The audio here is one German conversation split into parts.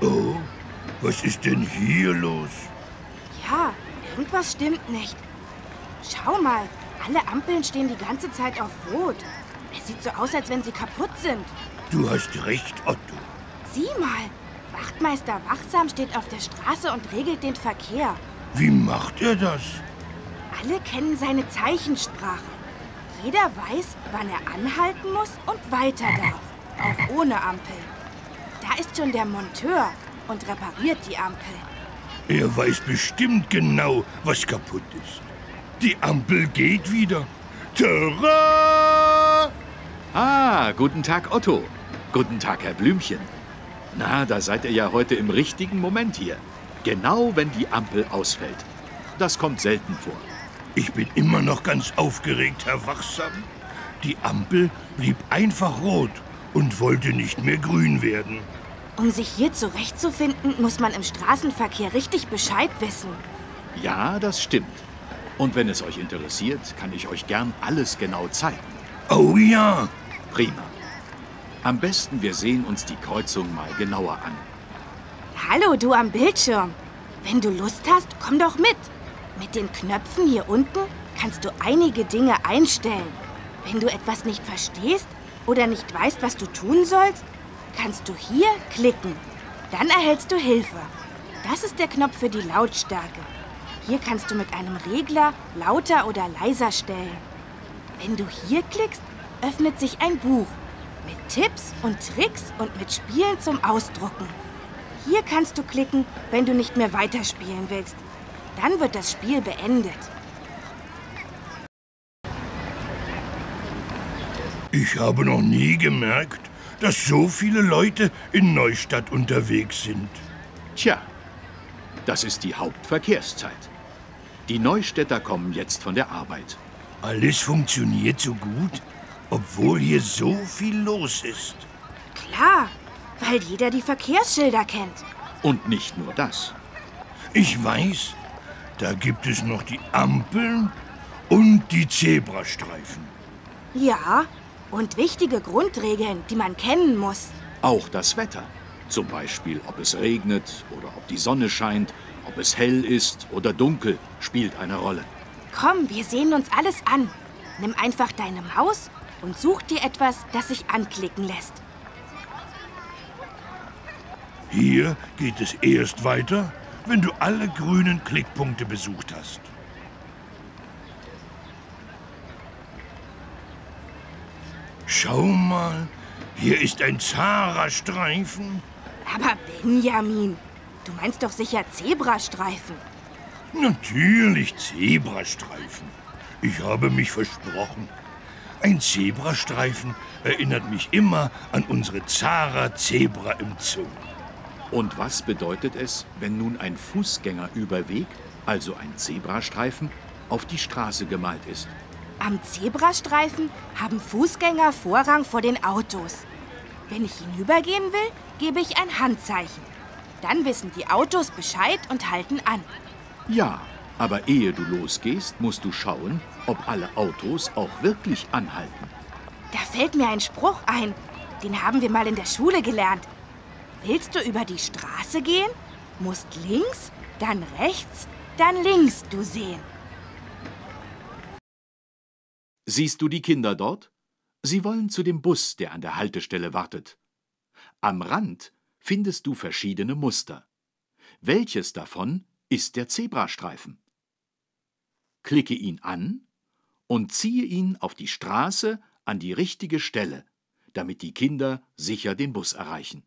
Oh, was ist denn hier los? Ja, irgendwas stimmt nicht. Schau mal, alle Ampeln stehen die ganze Zeit auf Rot. Es sieht so aus, als wenn sie kaputt sind. Du hast recht, Otto. Sieh mal, Wachtmeister Wachsam steht auf der Straße und regelt den Verkehr. Wie macht er das? Alle kennen seine Zeichensprache. Jeder weiß, wann er anhalten muss und weiter darf, auch ohne Ampel. Da ist schon der Monteur und repariert die Ampel. Er weiß bestimmt genau, was kaputt ist. Die Ampel geht wieder. Tada! Ah, guten Tag, Otto. Guten Tag, Herr Blümchen. Na, da seid ihr ja heute im richtigen Moment hier. Genau, wenn die Ampel ausfällt. Das kommt selten vor. Ich bin immer noch ganz aufgeregt, Herr Wachsam. Die Ampel blieb einfach rot und wollte nicht mehr grün werden. Um sich hier zurechtzufinden, muss man im Straßenverkehr richtig Bescheid wissen. Ja, das stimmt. Und wenn es euch interessiert, kann ich euch gern alles genau zeigen. Oh ja! Prima. Am besten, wir sehen uns die Kreuzung mal genauer an. Hallo, du am Bildschirm. Wenn du Lust hast, komm doch mit. Mit den Knöpfen hier unten kannst du einige Dinge einstellen. Wenn du etwas nicht verstehst oder nicht weißt, was du tun sollst, kannst du hier klicken. Dann erhältst du Hilfe. Das ist der Knopf für die Lautstärke. Hier kannst du mit einem Regler lauter oder leiser stellen. Wenn du hier klickst, öffnet sich ein Buch mit Tipps und Tricks und mit Spielen zum Ausdrucken. Hier kannst du klicken, wenn du nicht mehr weiterspielen willst. Dann wird das Spiel beendet. Ich habe noch nie gemerkt, dass so viele Leute in Neustadt unterwegs sind. Tja, das ist die Hauptverkehrszeit. Die Neustädter kommen jetzt von der Arbeit. Alles funktioniert so gut, obwohl hier so viel los ist. Klar, weil jeder die Verkehrsschilder kennt. Und nicht nur das. Ich weiß, da gibt es noch die Ampeln und die Zebrastreifen. Ja, und wichtige Grundregeln, die man kennen muss. Auch das Wetter. Zum Beispiel, ob es regnet oder ob die Sonne scheint, ob es hell ist oder dunkel, spielt eine Rolle. Komm, wir sehen uns alles an. Nimm einfach deine Maus und such dir etwas, das sich anklicken lässt. Hier geht es erst weiter, wenn du alle grünen Klickpunkte besucht hast. Schau mal, hier ist ein Zara-Streifen. Aber Benjamin, du meinst doch sicher Zebrastreifen. Natürlich Zebrastreifen. Ich habe mich versprochen. Ein Zebrastreifen erinnert mich immer an unsere Zara-Zebra im Zoo. Und was bedeutet es, wenn nun ein Fußgängerüberweg, also ein Zebrastreifen, auf die Straße gemalt ist? Am Zebrastreifen haben Fußgänger Vorrang vor den Autos. Wenn ich hinübergehen will, gebe ich ein Handzeichen. Dann wissen die Autos Bescheid und halten an. Ja, aber ehe du losgehst, musst du schauen, ob alle Autos auch wirklich anhalten. Da fällt mir ein Spruch ein. Den haben wir mal in der Schule gelernt. Willst du über die Straße gehen, musst links, dann rechts, dann links du sehen. Siehst du die Kinder dort? Sie wollen zu dem Bus, der an der Haltestelle wartet. Am Rand findest du verschiedene Muster. Welches davon ist der Zebrastreifen? Klicke ihn an und ziehe ihn auf die Straße an die richtige Stelle, damit die Kinder sicher den Bus erreichen.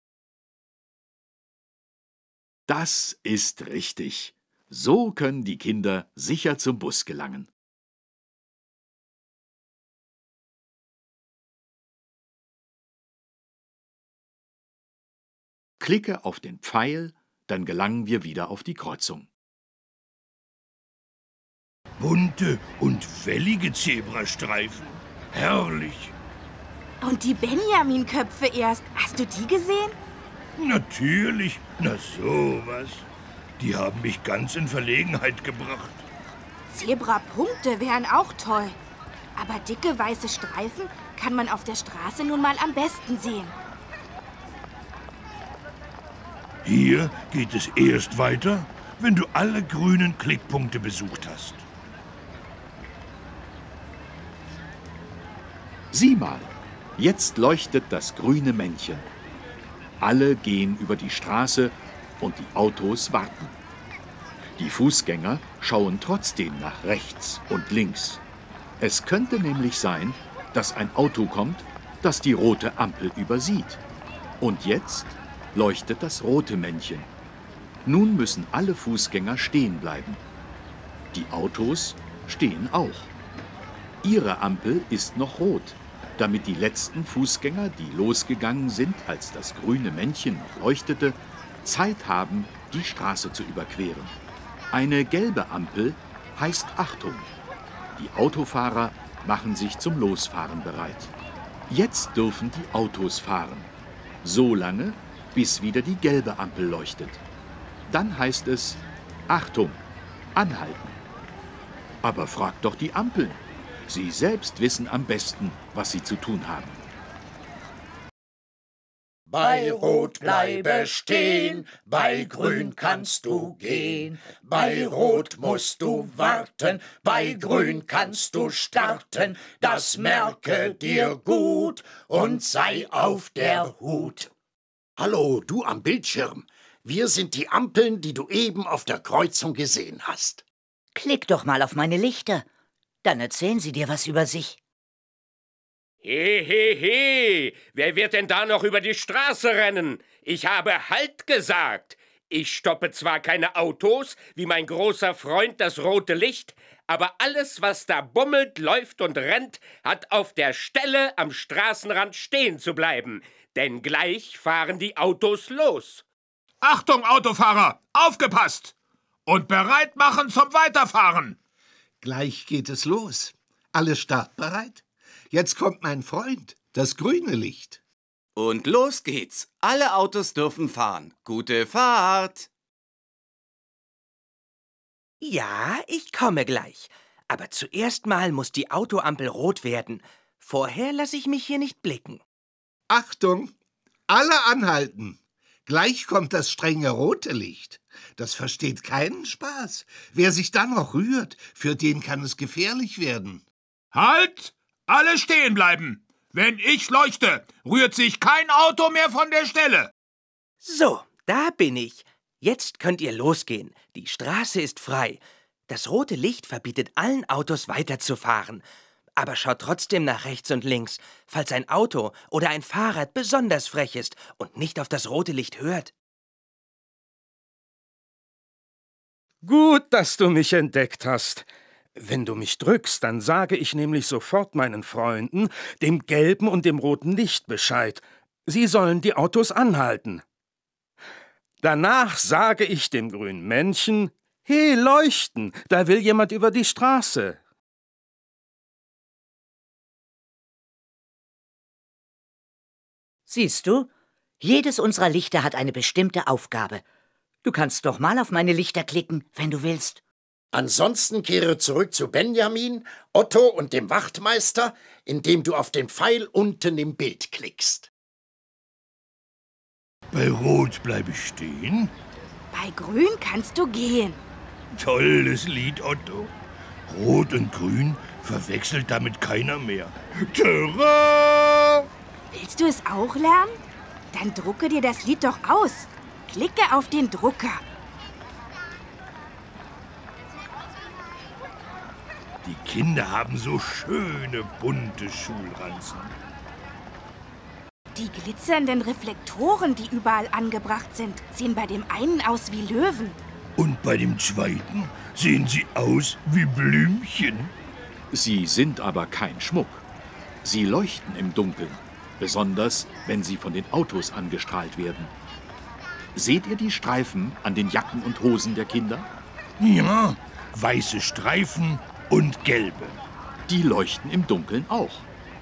Das ist richtig. So können die Kinder sicher zum Bus gelangen. Klicke auf den Pfeil, dann gelangen wir wieder auf die Kreuzung. Bunte und wellige Zebrastreifen. Herrlich. Und die Benjamin-Köpfe erst. Hast du die gesehen? Natürlich. Na sowas. Die haben mich ganz in Verlegenheit gebracht. Zebrapunkte wären auch toll. Aber dicke weiße Streifen kann man auf der Straße nun mal am besten sehen. Hier geht es erst weiter, wenn du alle grünen Klickpunkte besucht hast. Sieh mal, jetzt leuchtet das grüne Männchen. Alle gehen über die Straße und die Autos warten. Die Fußgänger schauen trotzdem nach rechts und links. Es könnte nämlich sein, dass ein Auto kommt, das die rote Ampel übersieht. Und jetzt leuchtet das rote Männchen. Nun müssen alle Fußgänger stehen bleiben. Die Autos stehen auch. Ihre Ampel ist noch rot, damit die letzten Fußgänger, die losgegangen sind, als das grüne Männchen noch leuchtete, Zeit haben, die Straße zu überqueren. Eine gelbe Ampel heißt Achtung. Die Autofahrer machen sich zum Losfahren bereit. Jetzt dürfen die Autos fahren. So lange, bis wieder die gelbe Ampel leuchtet. Dann heißt es Achtung, anhalten. Aber fragt doch die Ampeln. Sie selbst wissen am besten, was sie zu tun haben. Bei Rot bleibe stehen, bei Grün kannst du gehen. Bei Rot musst du warten, bei Grün kannst du starten. Das merke dir gut und sei auf der Hut. Hallo, du am Bildschirm. Wir sind die Ampeln, die du eben auf der Kreuzung gesehen hast. Klick doch mal auf meine Lichter. Dann erzählen sie dir was über sich. He, he, he! Wer wird denn da noch über die Straße rennen? Ich habe Halt gesagt. Ich stoppe zwar keine Autos, wie mein großer Freund das rote Licht, aber alles, was da bummelt, läuft und rennt, hat auf der Stelle am Straßenrand stehen zu bleiben. Denn gleich fahren die Autos los. Achtung, Autofahrer! Aufgepasst! Und bereit machen zum Weiterfahren! Gleich geht es los. Alle startbereit? Jetzt kommt mein Freund, das grüne Licht. Und los geht's. Alle Autos dürfen fahren. Gute Fahrt! Ja, ich komme gleich. Aber zuerst mal muss die Autoampel rot werden. Vorher lasse ich mich hier nicht blicken. Achtung! Alle anhalten! Gleich kommt das strenge rote Licht. Das versteht keinen Spaß. Wer sich dann noch rührt, für den kann es gefährlich werden. Halt! Alle stehen bleiben! Wenn ich leuchte, rührt sich kein Auto mehr von der Stelle. So, da bin ich. Jetzt könnt ihr losgehen. Die Straße ist frei. Das rote Licht verbietet allen Autos weiterzufahren. Aber schaut trotzdem nach rechts und links, falls ein Auto oder ein Fahrrad besonders frech ist und nicht auf das rote Licht hört. Gut, dass du mich entdeckt hast. Wenn du mich drückst, dann sage ich nämlich sofort meinen Freunden, dem gelben und dem roten Licht Bescheid. Sie sollen die Autos anhalten. Danach sage ich dem grünen Männchen, hey, leuchten, da will jemand über die Straße. Siehst du, jedes unserer Lichter hat eine bestimmte Aufgabe. Du kannst doch mal auf meine Lichter klicken, wenn du willst. Ansonsten kehre zurück zu Benjamin, Otto und dem Wachtmeister, indem du auf den Pfeil unten im Bild klickst. Bei Rot bleibe ich stehen. Bei Grün kannst du gehen. Tolles Lied, Otto. Rot und Grün verwechselt damit keiner mehr. Tada! Willst du es auch lernen? Dann drucke dir das Lied doch aus. Klicke auf den Drucker. Die Kinder haben so schöne, bunte Schulranzen. Die glitzernden Reflektoren, die überall angebracht sind, sehen bei dem einen aus wie Löwen. Und bei dem zweiten sehen sie aus wie Blümchen. Sie sind aber kein Schmuck. Sie leuchten im Dunkeln, besonders wenn sie von den Autos angestrahlt werden. Seht ihr die Streifen an den Jacken und Hosen der Kinder? Ja, weiße Streifen und gelbe. Die leuchten im Dunkeln auch.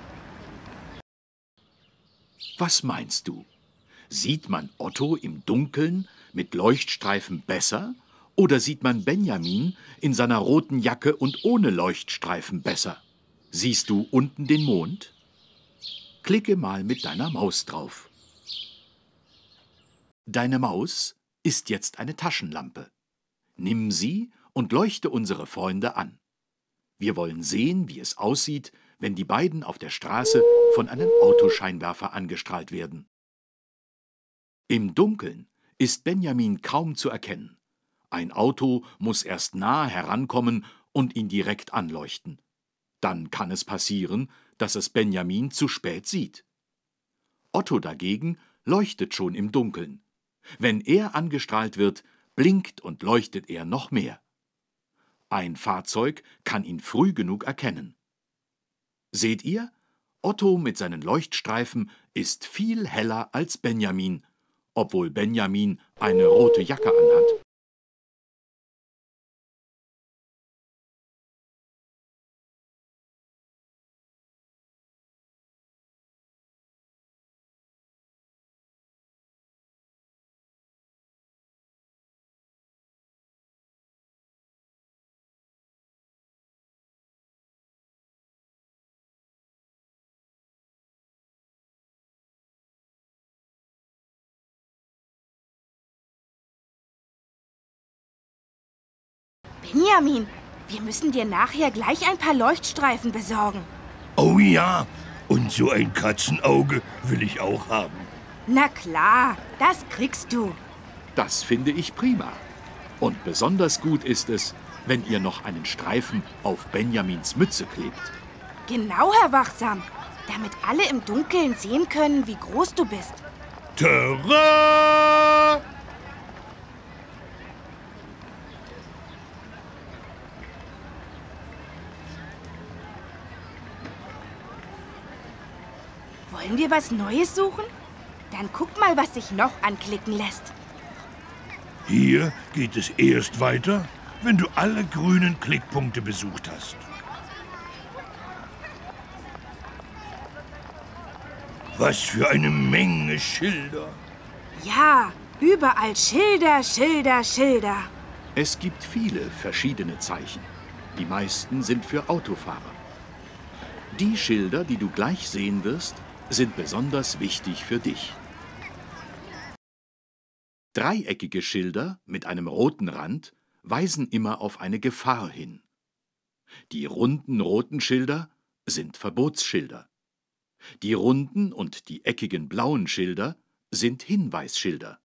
Was meinst du? Sieht man Otto im Dunkeln mit Leuchtstreifen besser oder sieht man Benjamin in seiner roten Jacke und ohne Leuchtstreifen besser? Siehst du unten den Mond? Klicke mal mit deiner Maus drauf. Deine Maus ist jetzt eine Taschenlampe. Nimm sie und leuchte unsere Freunde an. Wir wollen sehen, wie es aussieht, wenn die beiden auf der Straße von einem Autoscheinwerfer angestrahlt werden. Im Dunkeln ist Benjamin kaum zu erkennen. Ein Auto muss erst nah herankommen und ihn direkt anleuchten. Dann kann es passieren, dass es Benjamin zu spät sieht. Otto dagegen leuchtet schon im Dunkeln. Wenn er angestrahlt wird, blinkt und leuchtet er noch mehr. Ein Fahrzeug kann ihn früh genug erkennen. Seht ihr? Otto mit seinen Leuchtstreifen ist viel heller als Benjamin, obwohl Benjamin eine rote Jacke anhat. Benjamin, wir müssen dir nachher gleich ein paar Leuchtstreifen besorgen. Oh ja, und so ein Katzenauge will ich auch haben. Na klar, das kriegst du. Das finde ich prima. Und besonders gut ist es, wenn ihr noch einen Streifen auf Benjamins Mütze klebt. Genau, Herr Wachsam, damit alle im Dunkeln sehen können, wie groß du bist. Tada! Wollen wir was Neues suchen? Dann guck mal, was sich noch anklicken lässt. Hier geht es erst weiter, wenn du alle grünen Klickpunkte besucht hast. Was für eine Menge Schilder. Ja, überall Schilder, Schilder, Schilder. Es gibt viele verschiedene Zeichen. Die meisten sind für Autofahrer. Die Schilder, die du gleich sehen wirst, sind besonders wichtig für dich. Dreieckige Schilder mit einem roten Rand weisen immer auf eine Gefahr hin. Die runden roten Schilder sind Verbotsschilder. Die runden und die eckigen blauen Schilder sind Hinweisschilder.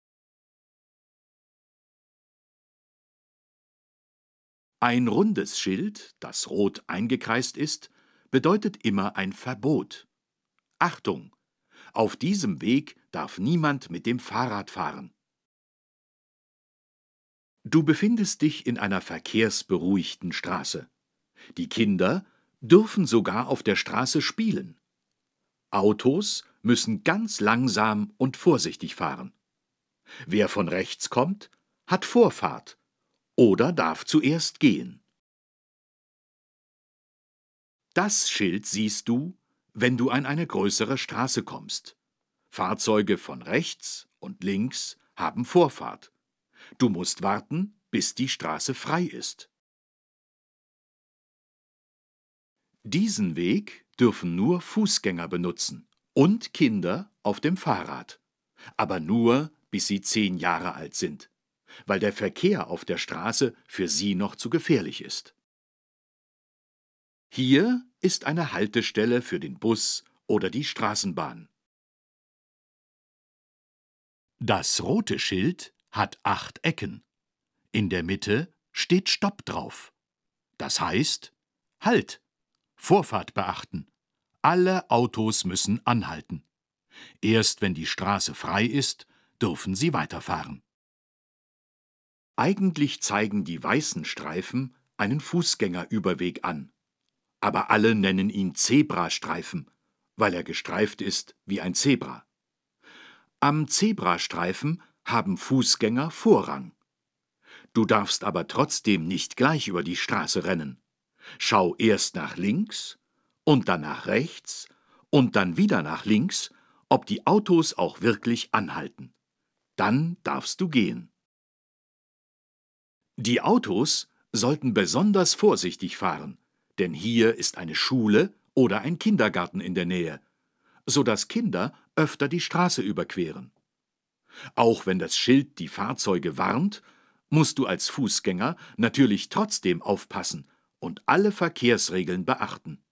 Ein rundes Schild, das rot eingekreist ist, bedeutet immer ein Verbot. Achtung! Auf diesem Weg darf niemand mit dem Fahrrad fahren. Du befindest dich in einer verkehrsberuhigten Straße. Die Kinder dürfen sogar auf der Straße spielen. Autos müssen ganz langsam und vorsichtig fahren. Wer von rechts kommt, hat Vorfahrt oder darf zuerst gehen. Das Schild siehst du, wenn du an eine größere Straße kommst. Fahrzeuge von rechts und links haben Vorfahrt. Du musst warten, bis die Straße frei ist. Diesen Weg dürfen nur Fußgänger benutzen und Kinder auf dem Fahrrad. Aber nur, bis sie 10 Jahre alt sind, weil der Verkehr auf der Straße für sie noch zu gefährlich ist. Hier ist eine Haltestelle für den Bus oder die Straßenbahn. Das rote Schild hat 8 Ecken. In der Mitte steht Stopp drauf. Das heißt, Halt, Vorfahrt beachten. Alle Autos müssen anhalten. Erst wenn die Straße frei ist, dürfen sie weiterfahren. Eigentlich zeigen die weißen Streifen einen Fußgängerüberweg an. Aber alle nennen ihn Zebrastreifen, weil er gestreift ist wie ein Zebra. Am Zebrastreifen haben Fußgänger Vorrang. Du darfst aber trotzdem nicht gleich über die Straße rennen. Schau erst nach links und dann nach rechts und dann wieder nach links, ob die Autos auch wirklich anhalten. Dann darfst du gehen. Die Autos sollten besonders vorsichtig fahren, denn hier ist eine Schule oder ein Kindergarten in der Nähe, sodass Kinder öfter die Straße überqueren. Auch wenn das Schild die Fahrzeuge warnt, musst du als Fußgänger natürlich trotzdem aufpassen und alle Verkehrsregeln beachten.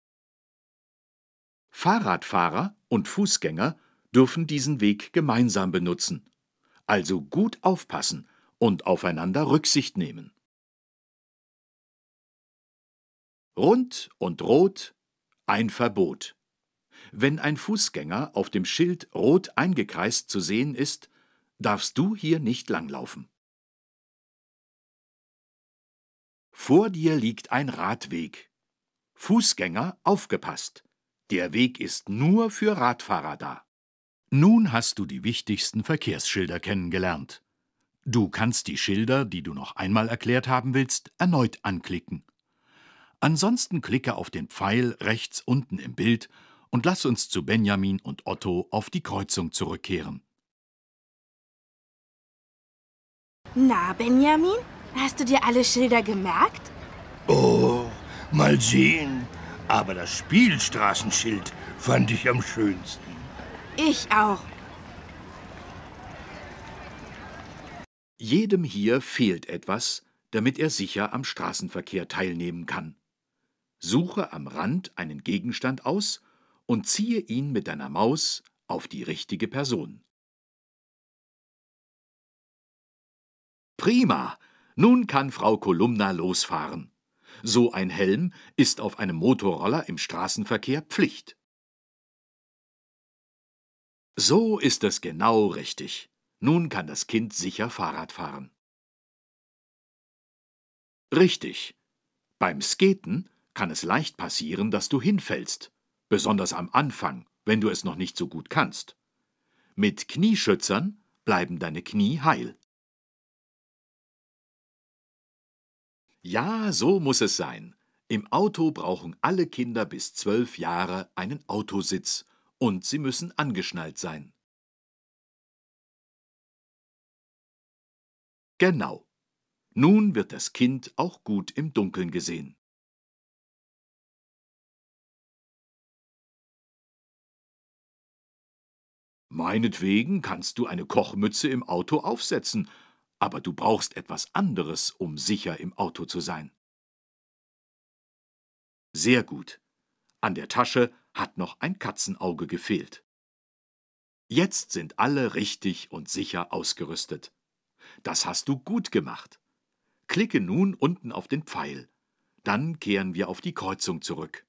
Fahrradfahrer und Fußgänger dürfen diesen Weg gemeinsam benutzen, also gut aufpassen und aufeinander Rücksicht nehmen. Rund und rot, ein Verbot. Wenn ein Fußgänger auf dem Schild rot eingekreist zu sehen ist, darfst du hier nicht langlaufen. Vor dir liegt ein Radweg. Fußgänger, aufgepasst! Der Weg ist nur für Radfahrer da. Nun hast du die wichtigsten Verkehrsschilder kennengelernt. Du kannst die Schilder, die du noch einmal erklärt haben willst, erneut anklicken. Ansonsten klicke auf den Pfeil rechts unten im Bild und lass uns zu Benjamin und Otto auf die Kreuzung zurückkehren. Na, Benjamin, hast du dir alle Schilder gemerkt? Oh, mal sehen. Aber das Spielstraßenschild fand ich am schönsten. Ich auch. Jedem hier fehlt etwas, damit er sicher am Straßenverkehr teilnehmen kann. Suche am Rand einen Gegenstand aus und ziehe ihn mit deiner Maus auf die richtige Person. Prima! Nun kann Frau Kolumna losfahren. So ein Helm ist auf einem Motorroller im Straßenverkehr Pflicht. So ist es genau richtig. Nun kann das Kind sicher Fahrrad fahren. Richtig. Beim Skaten kann es leicht passieren, dass du hinfällst, besonders am Anfang, wenn du es noch nicht so gut kannst. Mit Knieschützern bleiben deine Knie heil. Ja, so muss es sein. Im Auto brauchen alle Kinder bis 12 Jahre einen Autositz und sie müssen angeschnallt sein. Genau. Nun wird das Kind auch gut im Dunkeln gesehen. Meinetwegen kannst du eine Kochmütze im Auto aufsetzen, aber du brauchst etwas anderes, um sicher im Auto zu sein. Sehr gut. An der Tasche hat noch ein Katzenauge gefehlt. Jetzt sind alle richtig und sicher ausgerüstet. Das hast du gut gemacht. Klicke nun unten auf den Pfeil. Dann kehren wir auf die Kreuzung zurück.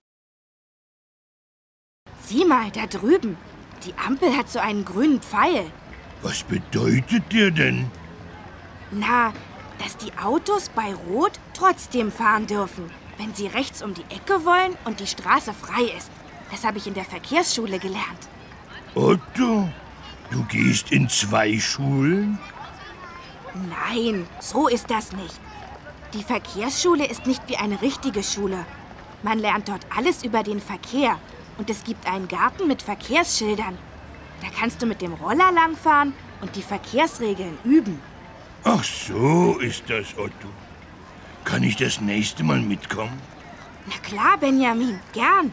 Sieh mal, da drüben. Die Ampel hat so einen grünen Pfeil. Was bedeutet der denn? Na, dass die Autos bei Rot trotzdem fahren dürfen, wenn sie rechts um die Ecke wollen und die Straße frei ist. Das habe ich in der Verkehrsschule gelernt. Otto, du gehst in 2 Schulen? Nein, so ist das nicht. Die Verkehrsschule ist nicht wie eine richtige Schule. Man lernt dort alles über den Verkehr und es gibt einen Garten mit Verkehrsschildern. Da kannst du mit dem Roller langfahren und die Verkehrsregeln üben. Ach, so ist das, Otto. Kann ich das nächste Mal mitkommen? Na klar, Benjamin, gern.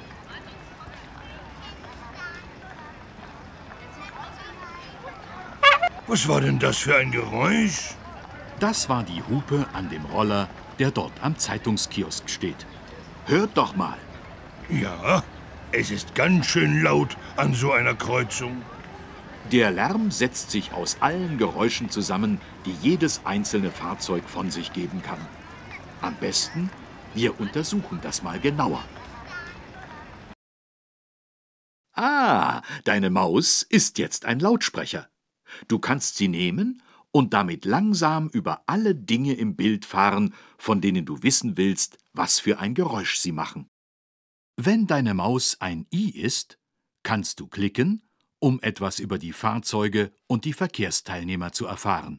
Was war denn das für ein Geräusch? Das war die Hupe an dem Roller, der dort am Zeitungskiosk steht. Hört doch mal. Ja, es ist ganz schön laut an so einer Kreuzung. Der Lärm setzt sich aus allen Geräuschen zusammen, die jedes einzelne Fahrzeug von sich geben kann. Am besten, wir untersuchen das mal genauer. Ah, deine Maus ist jetzt ein Lautsprecher. Du kannst sie nehmen und damit langsam über alle Dinge im Bild fahren, von denen du wissen willst, was für ein Geräusch sie machen. Wenn deine Maus ein I ist, kannst du klicken, um etwas über die Fahrzeuge und die Verkehrsteilnehmer zu erfahren.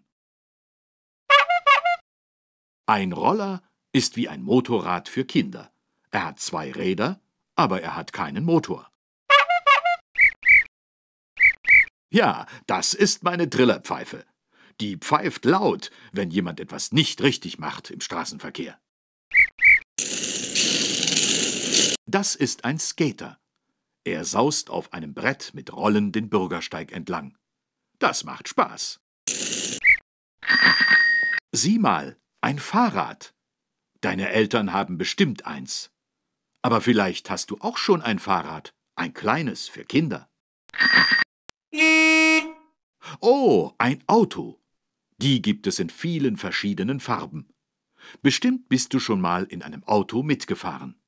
Ein Roller ist wie ein Motorrad für Kinder. Er hat 2 Räder, aber er hat keinen Motor. Ja, das ist meine Trillerpfeife. Die pfeift laut, wenn jemand etwas nicht richtig macht im Straßenverkehr. Das ist ein Skater. Er saust auf einem Brett mit Rollen den Bürgersteig entlang. Das macht Spaß. Sieh mal, ein Fahrrad. Deine Eltern haben bestimmt eins. Aber vielleicht hast du auch schon ein Fahrrad, ein kleines für Kinder. Oh, ein Auto. Die gibt es in vielen verschiedenen Farben. Bestimmt bist du schon mal in einem Auto mitgefahren.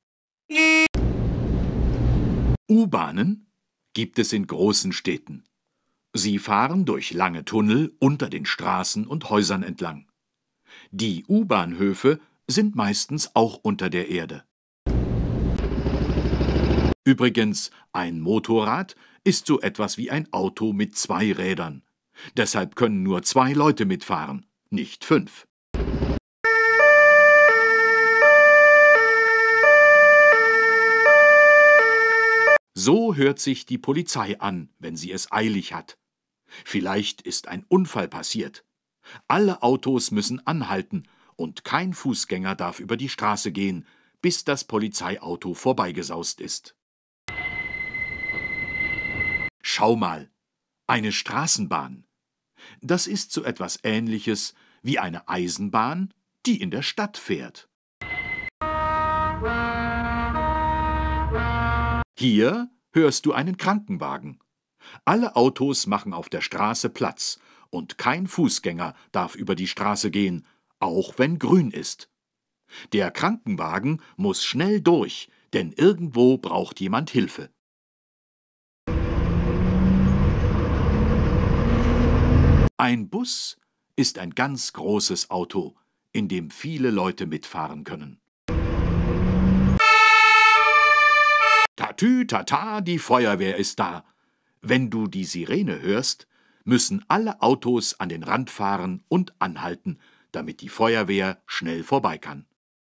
U-Bahnen gibt es in großen Städten. Sie fahren durch lange Tunnel unter den Straßen und Häusern entlang. Die U-Bahnhöfe sind meistens auch unter der Erde. Übrigens, ein Motorrad ist so etwas wie ein Auto mit 2 Rädern. Deshalb können nur 2 Leute mitfahren, nicht 5. So hört sich die Polizei an, wenn sie es eilig hat. Vielleicht ist ein Unfall passiert. Alle Autos müssen anhalten und kein Fußgänger darf über die Straße gehen, bis das Polizeiauto vorbeigesaust ist. Schau mal, eine Straßenbahn. Das ist so etwas Ähnliches wie eine Eisenbahn, die in der Stadt fährt. Hier hörst du einen Krankenwagen. Alle Autos machen auf der Straße Platz und kein Fußgänger darf über die Straße gehen, auch wenn grün ist. Der Krankenwagen muss schnell durch, denn irgendwo braucht jemand Hilfe. Ein Bus ist ein ganz großes Auto, in dem viele Leute mitfahren können. Tatü, tata, die Feuerwehr ist da. Wenn du die Sirene hörst, müssen alle Autos an den Rand fahren und anhalten, damit die Feuerwehr schnell vorbei kann.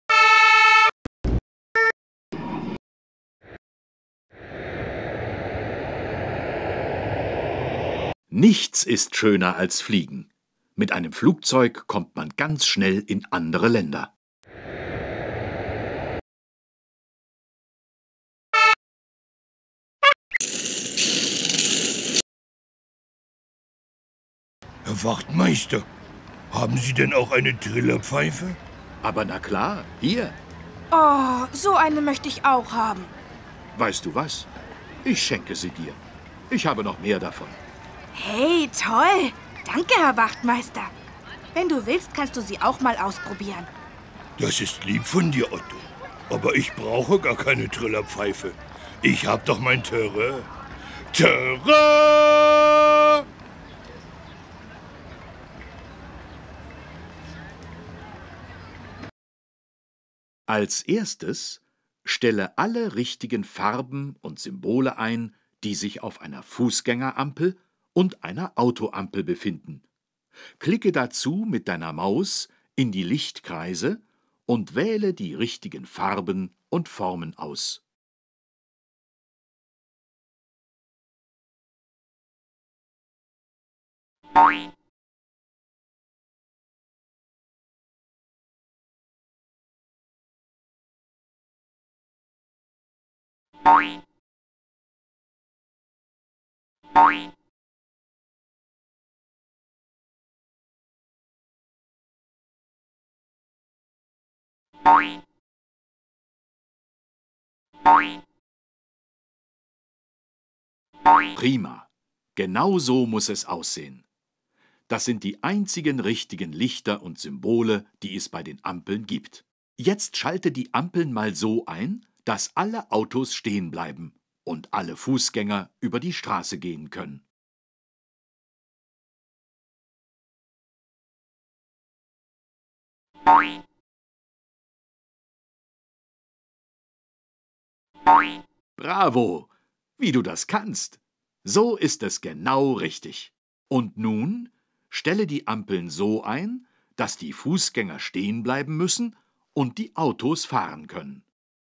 Nichts ist schöner als Fliegen. Mit einem Flugzeug kommt man ganz schnell in andere Länder. Herr Wachtmeister, haben Sie denn auch eine Trillerpfeife? Aber na klar, hier. Oh, so eine möchte ich auch haben. Weißt du was? Ich schenke sie dir. Ich habe noch mehr davon. Hey, toll. Danke, Herr Wachtmeister. Wenn du willst, kannst du sie auch mal ausprobieren. Das ist lieb von dir, Otto. Aber ich brauche gar keine Trillerpfeife. Ich hab doch mein Terrain. Terrain! Als erstes stelle alle richtigen Farben und Symbole ein, die sich auf einer Fußgängerampel und einer Autoampel befinden. Klicke dazu mit deiner Maus in die Lichtkreise und wähle die richtigen Farben und Formen aus. Prima. Genau so muss es aussehen. Das sind die einzigen richtigen Lichter und Symbole, die es bei den Ampeln gibt. Jetzt schalte die Ampeln mal so ein, dass alle Autos stehen bleiben und alle Fußgänger über die Straße gehen können. Bravo! Wie du das kannst! So ist es genau richtig. Und nun stelle die Ampeln so ein, dass die Fußgänger stehen bleiben müssen und die Autos fahren können.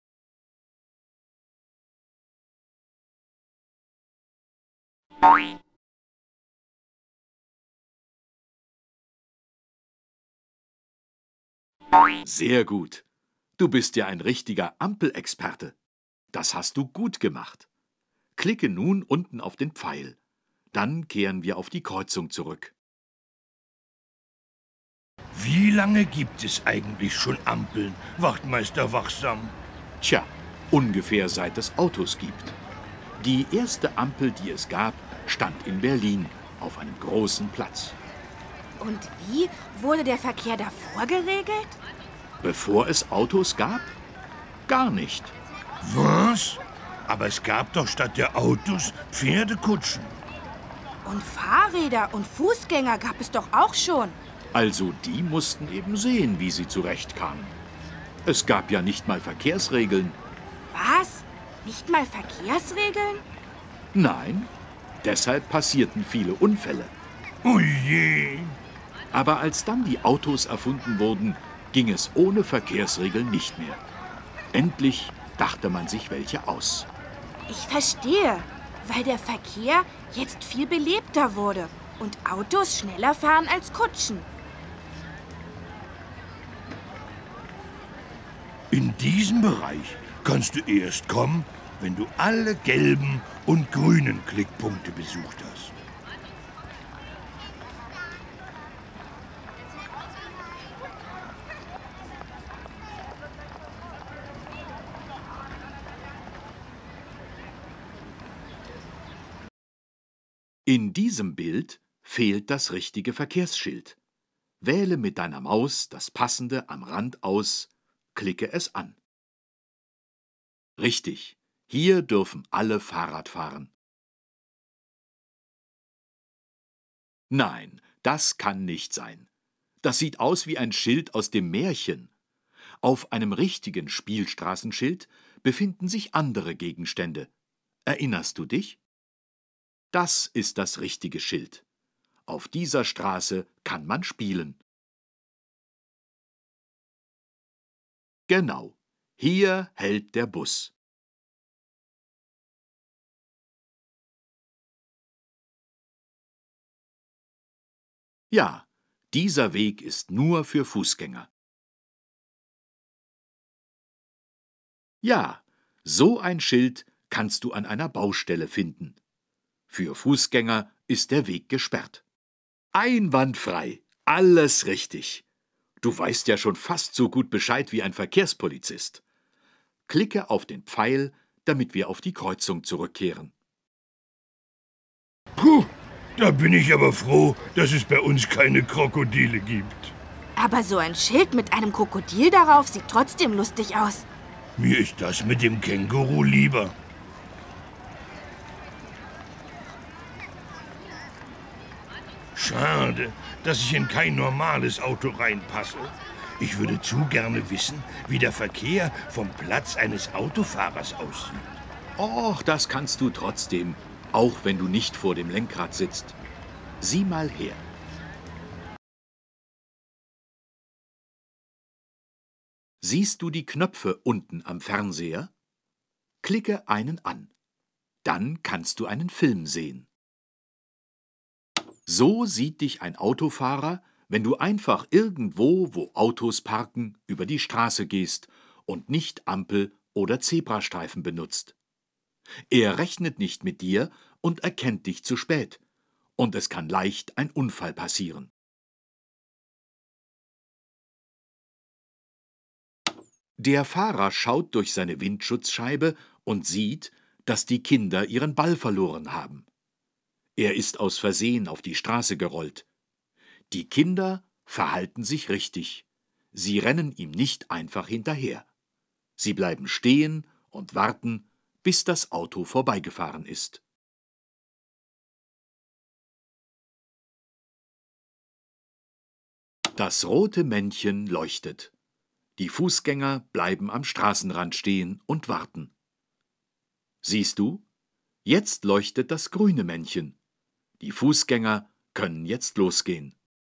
Sehr gut. Du bist ja ein richtiger Ampelexperte. Das hast du gut gemacht. Klicke nun unten auf den Pfeil. Dann kehren wir auf die Kreuzung zurück. Wie lange gibt es eigentlich schon Ampeln, Wachtmeister Wachsam? Tja, ungefähr seit es Autos gibt. Die erste Ampel, die es gab, stand in Berlin auf einem großen Platz. Und wie wurde der Verkehr davor geregelt? Bevor es Autos gab? Gar nicht. Was? Aber es gab doch statt der Autos Pferdekutschen. Und Fahrräder und Fußgänger gab es doch auch schon. Also die mussten eben sehen, wie sie zurechtkamen. Es gab ja nicht mal Verkehrsregeln. Was? Nicht mal Verkehrsregeln? Nein, deshalb passierten viele Unfälle. Oh je! Aber als dann die Autos erfunden wurden, ging es ohne Verkehrsregeln nicht mehr. Endlich dachte man sich welche aus. Ich verstehe, weil der Verkehr jetzt viel belebter wurde und Autos schneller fahren als Kutschen. In diesem Bereich kannst du erst kommen, wenn du alle gelben und grünen Klickpunkte besucht hast. In diesem Bild fehlt das richtige Verkehrsschild. Wähle mit deiner Maus das passende am Rand aus, klicke es an. Richtig, hier dürfen alle Fahrrad fahren. Nein, das kann nicht sein. Das sieht aus wie ein Schild aus dem Märchen. Auf einem richtigen Spielstraßenschild befinden sich andere Gegenstände. Erinnerst du dich? Das ist das richtige Schild. Auf dieser Straße kann man spielen. Genau, hier hält der Bus. Ja, dieser Weg ist nur für Fußgänger. Ja, so ein Schild kannst du an einer Baustelle finden. Für Fußgänger ist der Weg gesperrt. Einwandfrei, alles richtig. Du weißt ja schon fast so gut Bescheid wie ein Verkehrspolizist. Klicke auf den Pfeil, damit wir auf die Kreuzung zurückkehren. Puh, da bin ich aber froh, dass es bei uns keine Krokodile gibt. Aber so ein Schild mit einem Krokodil darauf sieht trotzdem lustig aus. Mir ist das mit dem Känguru lieber. Schade, dass ich in kein normales Auto reinpasse. Ich würde zu gerne wissen, wie der Verkehr vom Platz eines Autofahrers aussieht. Och, das kannst du trotzdem, auch wenn du nicht vor dem Lenkrad sitzt. Sieh mal her. Siehst du die Knöpfe unten am Fernseher? Klicke einen an. Dann kannst du einen Film sehen. So sieht dich ein Autofahrer, wenn du einfach irgendwo, wo Autos parken, über die Straße gehst und nicht Ampel oder Zebrastreifen benutzt. Er rechnet nicht mit dir und erkennt dich zu spät. Und es kann leicht ein Unfall passieren. Der Fahrer schaut durch seine Windschutzscheibe und sieht, dass die Kinder ihren Ball verloren haben. Er ist aus Versehen auf die Straße gerollt. Die Kinder verhalten sich richtig. Sie rennen ihm nicht einfach hinterher. Sie bleiben stehen und warten, bis das Auto vorbeigefahren ist. Das rote Männchen leuchtet. Die Fußgänger bleiben am Straßenrand stehen und warten. Siehst du? Jetzt leuchtet das grüne Männchen. Die Fußgänger können jetzt losgehen.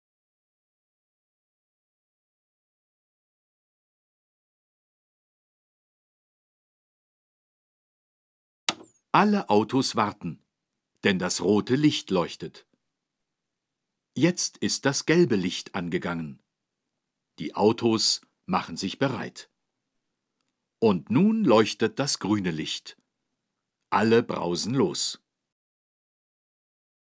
Alle Autos warten, denn das rote Licht leuchtet. Jetzt ist das gelbe Licht angegangen. Die Autos machen sich bereit. Und nun leuchtet das grüne Licht. Alle brausen los.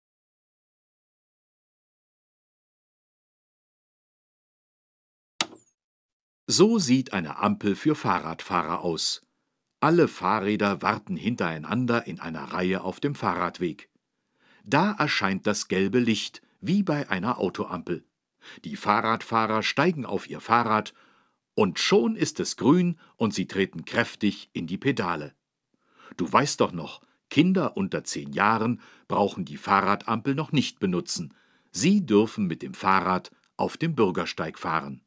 So sieht eine Ampel für Fahrradfahrer aus. Alle Fahrräder warten hintereinander in einer Reihe auf dem Fahrradweg. Da erscheint das gelbe Licht, wie bei einer Autoampel. Die Fahrradfahrer steigen auf ihr Fahrrad und schon ist es grün und sie treten kräftig in die Pedale. Du weißt doch noch, Kinder unter 10 Jahren brauchen die Fahrradampel noch nicht benutzen. Sie dürfen mit dem Fahrrad auf dem Bürgersteig fahren.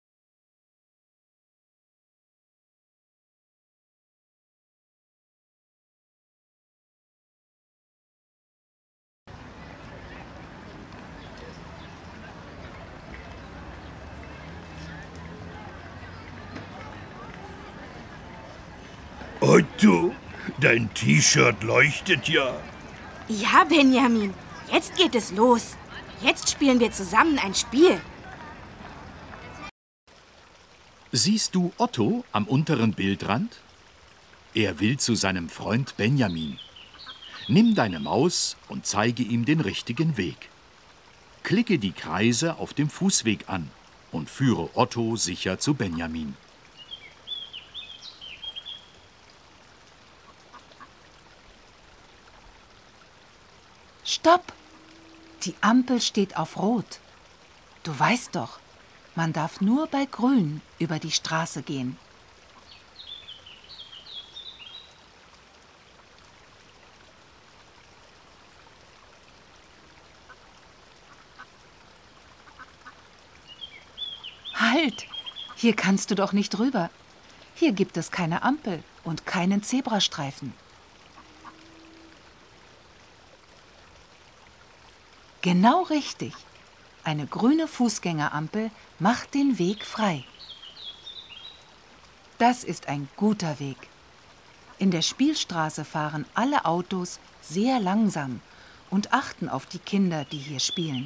Otto, dein T-Shirt leuchtet ja. Ja, Benjamin, jetzt geht es los. Jetzt spielen wir zusammen ein Spiel. Siehst du Otto am unteren Bildrand? Er will zu seinem Freund Benjamin. Nimm deine Maus und zeige ihm den richtigen Weg. Klicke die Kreise auf dem Fußweg an und führe Otto sicher zu Benjamin. Stopp! Die Ampel steht auf Rot. Du weißt doch, man darf nur bei Grün über die Straße gehen. Halt! Hier kannst du doch nicht rüber. Hier gibt es keine Ampel und keinen Zebrastreifen. Genau richtig. Eine grüne Fußgängerampel macht den Weg frei. Das ist ein guter Weg. In der Spielstraße fahren alle Autos sehr langsam und achten auf die Kinder, die hier spielen.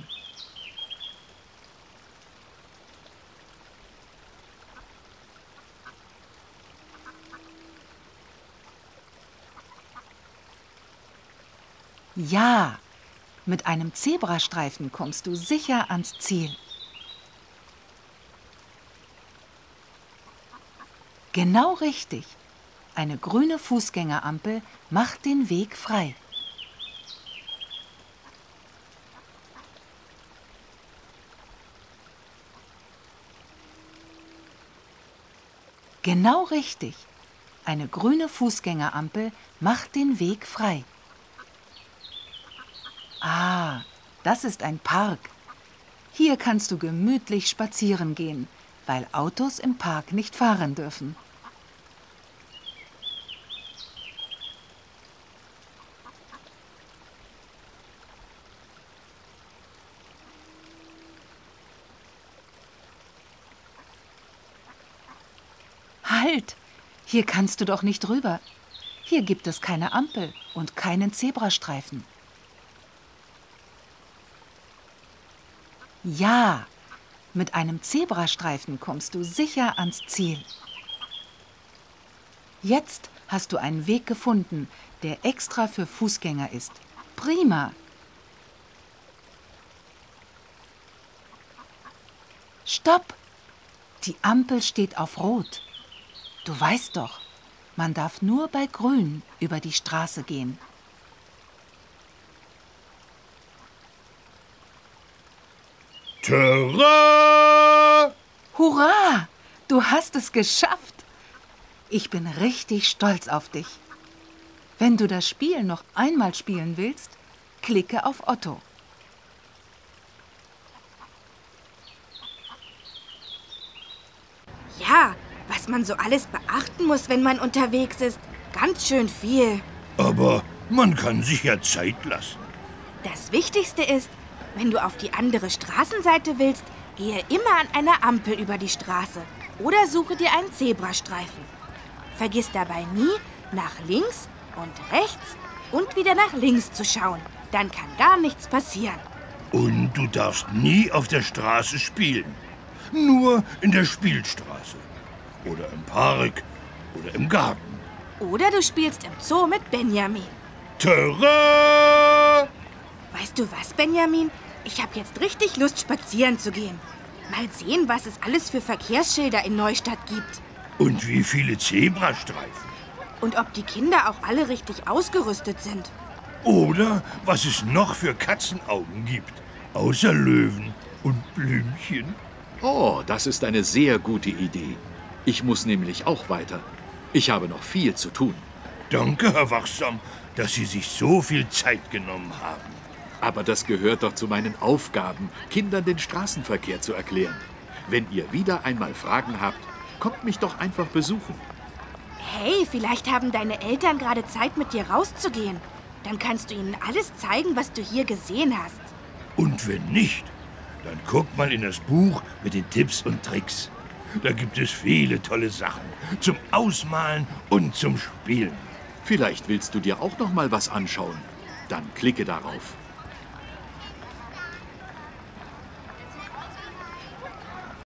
Ja! Mit einem Zebrastreifen kommst du sicher ans Ziel. Genau richtig. Eine grüne Fußgängerampel macht den Weg frei. Genau richtig. Eine grüne Fußgängerampel macht den Weg frei. Ah, das ist ein Park. Hier kannst du gemütlich spazieren gehen, weil Autos im Park nicht fahren dürfen. Halt! Hier kannst du doch nicht rüber. Hier gibt es keine Ampel und keinen Zebrastreifen. Ja, mit einem Zebrastreifen kommst du sicher ans Ziel. Jetzt hast du einen Weg gefunden, der extra für Fußgänger ist. Prima! Stopp! Die Ampel steht auf Rot. Du weißt doch, man darf nur bei Grün über die Straße gehen. Tada! Hurra! Du hast es geschafft! Ich bin richtig stolz auf dich. Wenn du das Spiel noch einmal spielen willst, klicke auf Otto. Ja, was man so alles beachten muss, wenn man unterwegs ist. Ganz schön viel. Aber man kann sich ja Zeit lassen. Das Wichtigste ist, wenn du auf die andere Straßenseite willst, gehe immer an einer Ampel über die Straße oder suche dir einen Zebrastreifen. Vergiss dabei nie, nach links und rechts und wieder nach links zu schauen. Dann kann gar nichts passieren. Und du darfst nie auf der Straße spielen. Nur in der Spielstraße. Oder im Park oder im Garten. Oder du spielst im Zoo mit Benjamin. Tada! Weißt du was, Benjamin? Ich habe jetzt richtig Lust, spazieren zu gehen. Mal sehen, was es alles für Verkehrsschilder in Neustadt gibt. Und wie viele Zebrastreifen. Und ob die Kinder auch alle richtig ausgerüstet sind. Oder was es noch für Katzenaugen gibt. Außer Löwen und Blümchen. Oh, das ist eine sehr gute Idee. Ich muss nämlich auch weiter. Ich habe noch viel zu tun. Danke, Herr Wachsam, dass Sie sich so viel Zeit genommen haben. Aber das gehört doch zu meinen Aufgaben, Kindern den Straßenverkehr zu erklären. Wenn ihr wieder einmal Fragen habt, kommt mich doch einfach besuchen. Hey, vielleicht haben deine Eltern gerade Zeit, mit dir rauszugehen. Dann kannst du ihnen alles zeigen, was du hier gesehen hast. Und wenn nicht, dann guck mal in das Buch mit den Tipps und Tricks. Da gibt es viele tolle Sachen zum Ausmalen und zum Spielen. Vielleicht willst du dir auch noch mal was anschauen. Dann klicke darauf.